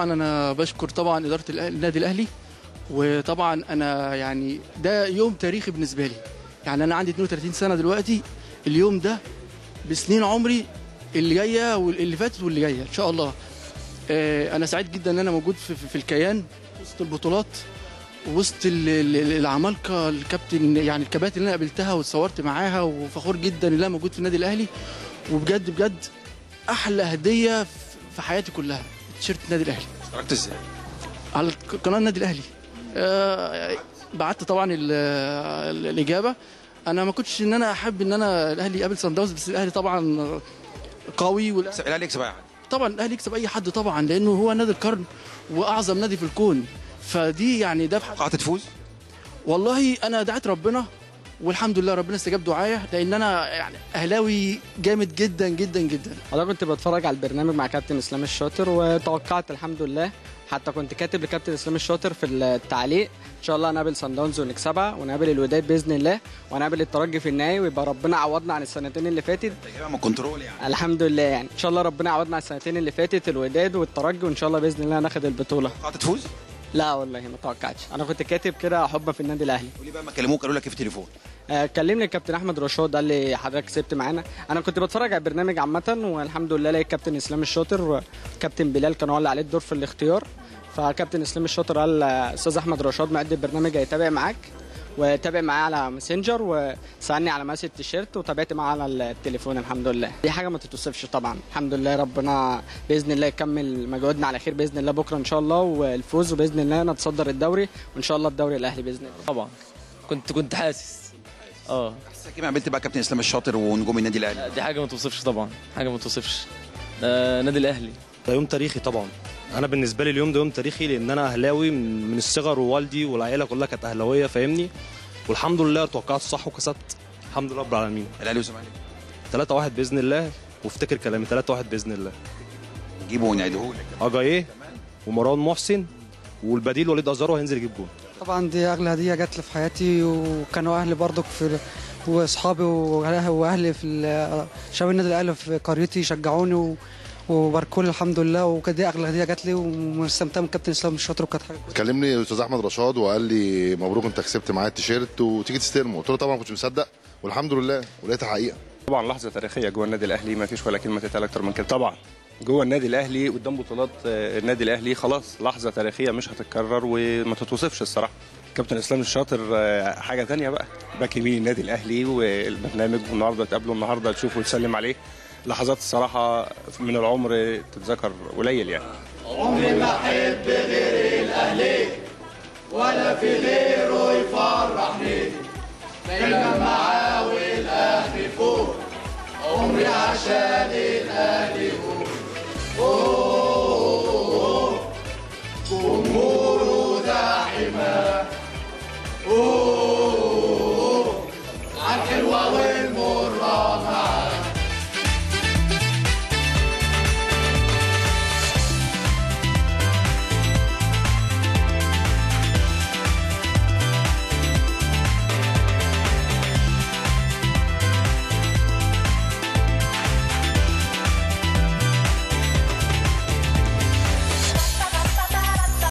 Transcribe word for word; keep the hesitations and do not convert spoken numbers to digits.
طبعا انا بشكر طبعا اداره النادي الاهلي، وطبعا انا يعني ده يوم تاريخي بالنسبه لي. يعني انا عندي اثنين وثلاثين سنه دلوقتي، اليوم ده بسنين عمري اللي جايه واللي فاتت واللي جايه ان شاء الله. انا سعيد جدا ان انا موجود في, في الكيان وسط البطولات وسط العمالقه، الكابتن يعني الكباتن اللي انا قابلتها واتصورت معاها، وفخور جدا ان انا موجود في النادي الاهلي. وبجد بجد احلى هديه في حياتي كلها تيشيرت النادي الاهلي. اشتركت ازاي؟ على قناه النادي الاهلي. أه بعت طبعا الاجابه. انا ما كنتش ان انا احب ان انا الاهلي يقابل صن داونز، بس الاهلي طبعا قوي، والاهلي يكسب اي حد. طبعا الاهلي يكسب اي حد طبعا، لانه هو نادي القرن واعظم نادي في الكون. فدي يعني ده توقعت تفوز؟ والله انا دعيت ربنا والحمد لله ربنا استجاب دعايا، لان انا يعني اهلاوي جامد جدا جدا جدا. انا كنت بتفرج على البرنامج مع كابتن اسلام الشاطر وتوقعت الحمد لله، حتى كنت كاتب لكابتن اسلام الشاطر في التعليق ان شاء الله نقابل صن داونز ونكسبها، ونقابل الوداد باذن الله، ونقابل الترجي في النهائي، ويبقى ربنا عوضنا عن السنتين اللي فاتت. من كنترول يعني. الحمد لله يعني ان شاء الله ربنا عوضنا عن السنتين اللي فاتت، الوداد والترجي، وان شاء الله باذن الله ناخد البطوله. توقعت تفوز؟ لا والله ما توقعتش، انا كنت كاتب كده حبا في النادي الاهلي. وليه بقى ما كلموك قالوا لك ايه في التليفون؟ آه كلمني الكابتن احمد رشاد قال لي حضرتك كسبت معانا. انا كنت بتفرج على البرنامج عامه، والحمد لله لقيت كابتن اسلام الشاطر وكابتن بلال كانوا اللي عليه الدور في الاختيار. فكابتن اسلام الشاطر قال استاذ احمد رشاد مقدم البرنامج هيتابع معاك، وتابع معاه على ماسنجر وسالني على مقاس التيشيرت، وتابعت معاه على التليفون. الحمد لله دي حاجه ما تتوصفش طبعا. الحمد لله ربنا باذن الله يكمل مجهودنا على خير باذن الله بكره ان شاء الله، والفوز، وباذن الله نتصدر الدوري، وان شاء الله الدوري الاهلي باذن الله. طبعا كنت كنت حاسس اه حاسسك ايه ما قابلت بقى كابتن اسلام الشاطر ونجوم النادي الاهلي؟ دي حاجه ما توصفش طبعا، حاجه ما توصفش. آه نادي الاهلي ده يوم تاريخي طبعا. انا بالنسبه لي اليوم ده يوم تاريخي، لان انا اهلاوي من الصغر، ووالدي والعائله كلها كانت اهلاويه فاهمني، والحمد لله توقعت صح وكسبت الحمد لله رب العالمين. الاهلي والزمالك ثلاثة واحد باذن الله، وافتكر كلامي ثلاثة واحد باذن الله. نجيبه ونعيدهولك. اجاييه ومروان محسن والبديل وليد ازارو هينزل يجيب جول. طبعا دي اغلى هديه جات لي في حياتي، وكانوا اهلي برضك في واصحابي واهلي في شباب النادي الاهلي في قريتي شجعوني وباركوا لي الحمد لله، وكانت دي اغلى هديه جات لي، ومستمتع من كابتن اسلام الشاطر، وكانت حاجه. كلمني الاستاذ احمد رشاد وقال لي مبروك انت كسبت معايا التيشيرت وتيجي تستلمه، قلت له طبعا ما كنتش مصدق والحمد لله ولقيتها حقيقه. طبعا لحظه تاريخيه جوه النادي الاهلي، ما فيش ولا كلمه تتقال اكتر من كده. طبعا جوه النادي الاهلي قدام بطولات النادي الاهلي خلاص لحظه تاريخيه مش هتتكرر وما تتوصفش الصراحه. كابتن اسلام الشاطر حاجه ثانيه بقى، باك يمين النادي الاهلي، والبرنامج النهارده تقابله النهارده تشوفه وتسلم عليه، لحظات الصراحه من العمر تتذكر قليل يعني. عمري ما احب غير الاهلي ولا في غيره يفرح